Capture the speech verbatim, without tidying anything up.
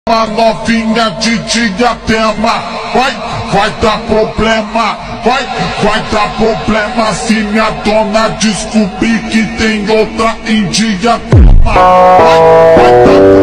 A novinha de diadema, vai, vai dar problema, vai, vai dar problema se minha dona descobrir que tem outra em diadema. Vai, vai dar